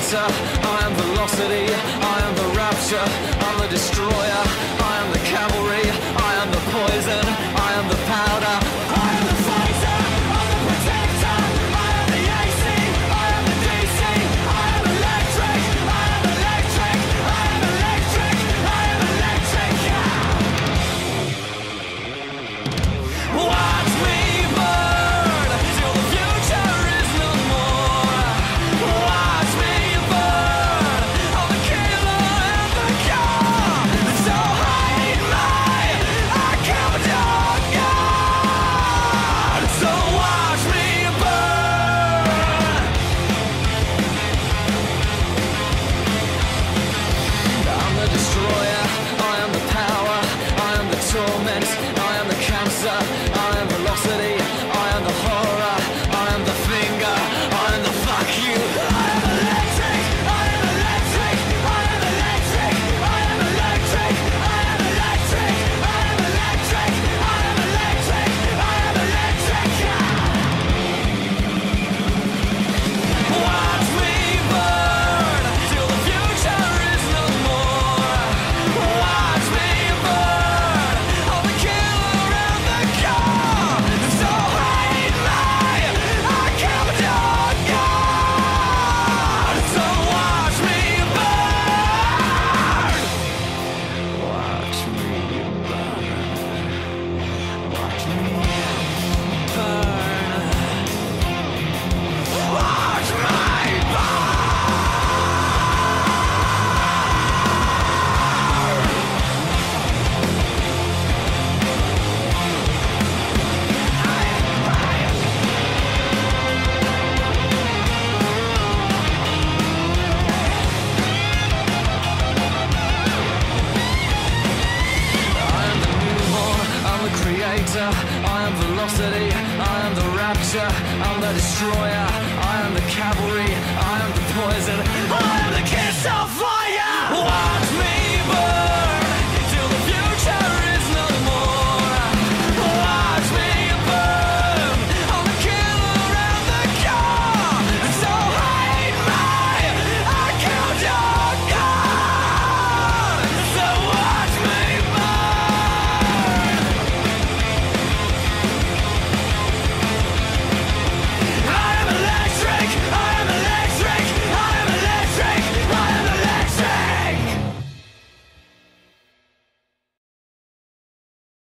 creator, I am velocity, I am the rapture, I'm the destroyer, I am the cavalry, I am the poison, I am the powder, I am the fighter, I'm the protector, I am the AC, I am the DC, I am electric, I am electric, I am electric, I am electric. Watch me burn till the future is no more. Watch me burn, I'm the killer and the car. So hide my account God. So watch me burn. I'm the destroyer, I am the power, I am the torment, I am the cancer, I am velocity, I am the horror, I am the finger, I am the fuck you. I am electric, I am electric, I am electric, I am electric, I am electric, I am electric, I am electric, I am electric. Watch me burn till the future is no more. Watch me burn, I'm the killer and the car. So hide my account God. So watch me burn. Watch me burn. Watch me burn. Watch my I'm the creator, I am velocity, I am the rapture, I'm the destroyer, I am the cavalry, I am the poison, I am the kiss of fire.